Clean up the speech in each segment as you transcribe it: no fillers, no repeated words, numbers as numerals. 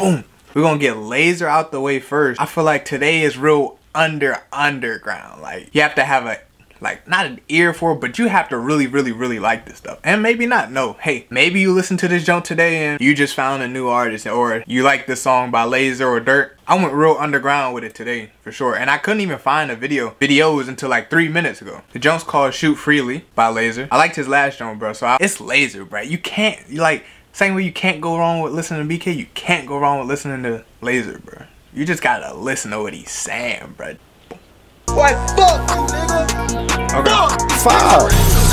boom. We're gonna get Laser out the way first. I feel like today is real underground. Like, you have to have a, like, not an ear for it, but you have to really like this stuff. And maybe not. No, hey, maybe you listen to this junk today and you just found a new artist, or you like this song by Laser or Dirt. I went real underground with it today, for sure. And I couldn't even find a videos until like 3 minutes ago. The junk's called Shoot Freely by Laser. I liked his last junk, bro. So it's Laser, bro. You can't, like, same way you can't go wrong with listening to BK, you can't go wrong with listening to Laser, bro. You just gotta listen to what he's saying, bro. What? Fuck you, nigga. Okay. Fuck.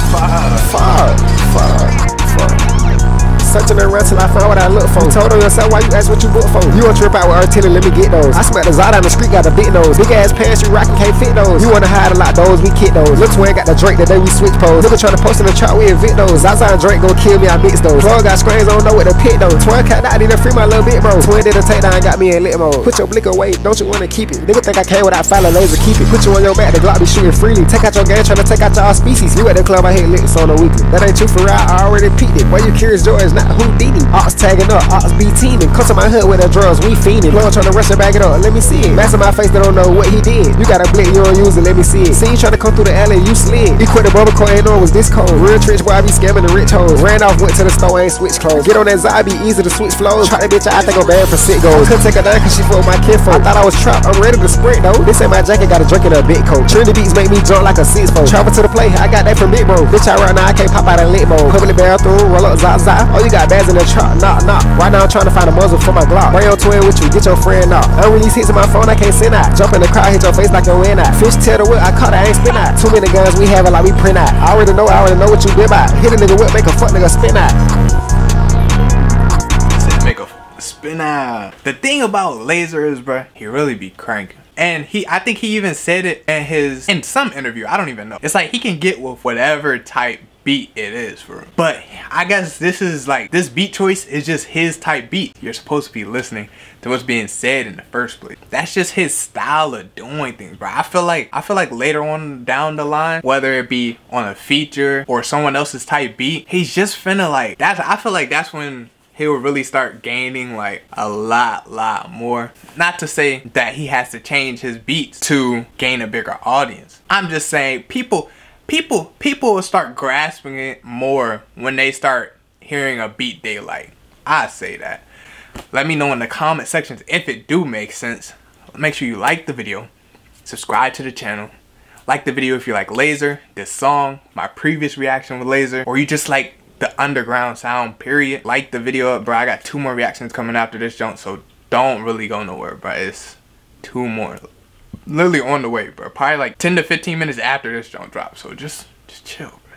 Searching around till I found what I look for. Told on yourself why you ask what you book for. You want trip out with artillery, let me get those. I smack the Zod on the street, got a big nose. Big ass pants you rockin', can't fit those. You wanna hide a lot those, we kick those. Lil Twin got the Drake, the day we switch pose. Nigga tryna post in the chart, we evict those. Zaza and Drake gon' kill me, I mix those. Plug got screens, I don't know what to pick those. Twin cat out, need to free my little bit, bro. Twin did a takedown, got me in lit mode. Put your blick away, don't you wanna keep it? Nigga think I came without file Laser, keep it. Put you on your back, the Glock be shooting freely. Take out your game, tryna take out your species. You at the club, I hit licks on the weekly. That ain't true for real, I already peeped it. Why you curious, George, not Houdini? Ox tagging up, Ox be teaming. Come to my hood with the drugs, we fiending. Plug tryna rush it, bag it up, let me see it. Mask in my face, they don't know what he did. You got a blick, you don't use it, let me see it. See you tryna come through the alley, you slid. You quit the bubble coat, ain't know it was this cold. Real trench boy, I be scamming the rich hoes. Ran off, went to the store, ain't switch clothes. Get on that Zod, be easy to switch flows. Try that bitch, I think I'm bad for sick goals. Couldn't take her down cause she fought my kinfolk. I thought I was trapped, I'm ready to sprint though. This ain't my jacket, got a drink in a big coat. Trinity beats make me jump like a 6-4. Travel to the play, I got that from Big Bro. Bitch, I right now, I can't pop out of lit mode. Public bathroom, roll up Zod. Oh, you got bags in the truck, knock. Right now I'm trying to find a muzzle for my Glock. Bring your twin with you, get your friend out. Unreleased hits on my phone, I can't send out. Jump in the crowd, hit your face like your win out. Fish tail the whip, I caught it, I ain't spin out. Too many guns, we have it like we print out. I already know what you been by. Hit a nigga whip, make a fuck nigga spin out. Said make a spin out. The thing about Laser is, bro, he really be cranking. And I think he even said it in some interview, I don't even know. It's like he can get with whatever type beat it is for him. But I guess this beat choice is just his type beat. You're supposed to be listening to what's being said in the first place. That's just his style of doing things, bro. I feel like later on down the line, whether it be on a feature or someone else's type beat, he's just finna like that. I feel like that's when he will really start gaining like a lot more. Not to say that he has to change his beats to gain a bigger audience. I'm just saying people will start grasping it more when they start hearing a beat they like. I say that. Let me know in the comment sections if it do make sense. Make sure you like the video, subscribe to the channel, like the video if you like Laser, this song, my previous reaction with Laser, or you just like the underground sound, period. Like the video up, bro. I got 2 more reactions coming after this jump, so don't really go nowhere, bro. It's 2 more literally on the way, bro. Probably like 10 to 15 minutes after this jump drops, so just chill, bro.